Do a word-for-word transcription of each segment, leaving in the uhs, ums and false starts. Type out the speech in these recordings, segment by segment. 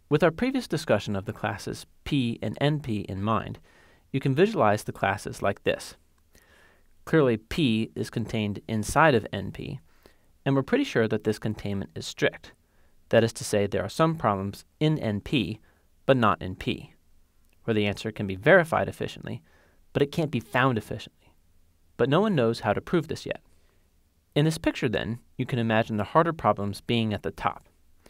With our previous discussion of the classes P and N P in mind, you can visualize the classes like this. Clearly, P is contained inside of N P, and we're pretty sure that this containment is strict. That is to say, there are some problems in N P, but not in P, where the answer can be verified efficiently, but it can't be found efficiently. But no one knows how to prove this yet. In this picture, then, you can imagine the harder problems being at the top.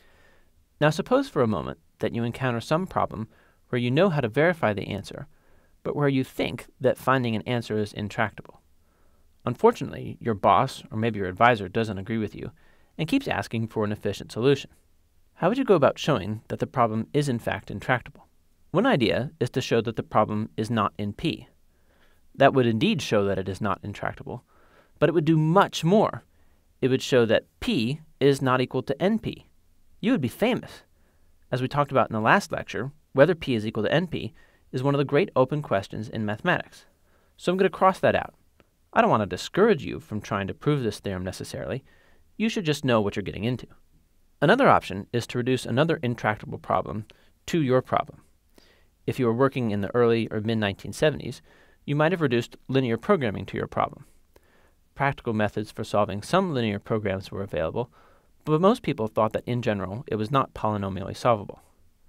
Now suppose for a moment that you encounter some problem where you know how to verify the answer, but where you think that finding an answer is intractable. Unfortunately, your boss or maybe your advisor doesn't agree with you and keeps asking for an efficient solution. How would you go about showing that the problem is in fact intractable? One idea is to show that the problem is not in P. That would indeed show that it is not intractable, but it would do much more. It would show that P is not equal to N P. You would be famous. As we talked about in the last lecture, whether P is equal to N P is one of the great open questions in mathematics. So I'm going to cross that out. I don't want to discourage you from trying to prove this theorem necessarily. You should just know what you're getting into. Another option is to reduce another intractable problem to your problem. If you were working in the early or mid nineteen seventies, you might have reduced linear programming to your problem. Practical methods for solving some linear programs were available, but most people thought that in general it was not polynomially solvable.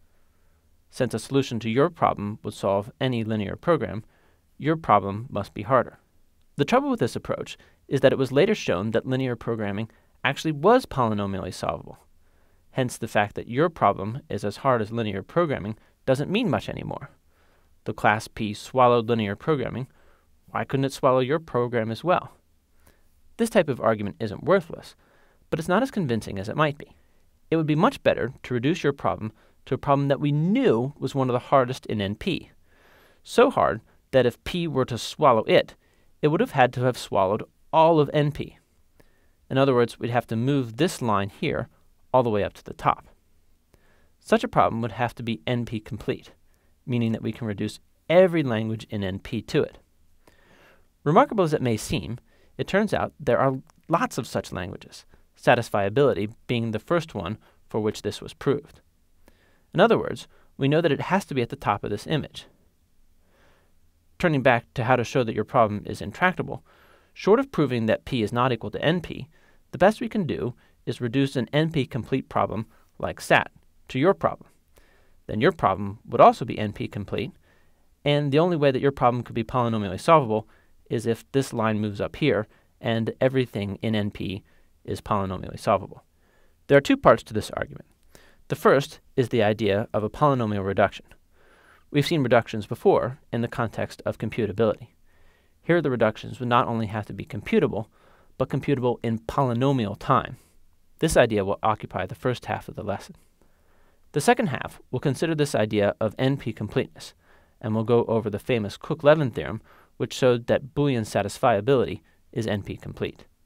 Since a solution to your problem would solve any linear program, your problem must be harder. The trouble with this approach is that it was later shown that linear programming actually was polynomially solvable. Hence, the fact that your problem is as hard as linear programming doesn't mean much anymore. The class P swallowed linear programming. Why couldn't it swallow your program as well? This type of argument isn't worthless, but it's not as convincing as it might be. It would be much better to reduce your problem to a problem that we knew was one of the hardest in N P. So hard that if P were to swallow it, it would have had to have swallowed all of N P. In other words, we'd have to move this line here all the way up to the top. Such a problem would have to be N P complete, meaning that we can reduce every language in N P to it. Remarkable as it may seem, it turns out there are lots of such languages, satisfiability being the first one for which this was proved. In other words, we know that it has to be at the top of this image. Turning back to how to show that your problem is intractable, short of proving that P is not equal to N P, the best we can do is reduce an N P complete problem like S A T to your problem. Then your problem would also be N P complete, and the only way that your problem could be polynomially solvable is if this line moves up here and everything in N P is polynomially solvable. There are two parts to this argument. The first is the idea of a polynomial reduction. We've seen reductions before in the context of computability. Here the reductions would not only have to be computable, but computable in polynomial time. This idea will occupy the first half of the lesson. The second half will consider this idea of N P completeness, and we'll go over the famous Cook-Levin theorem, which showed that Boolean satisfiability is N P complete.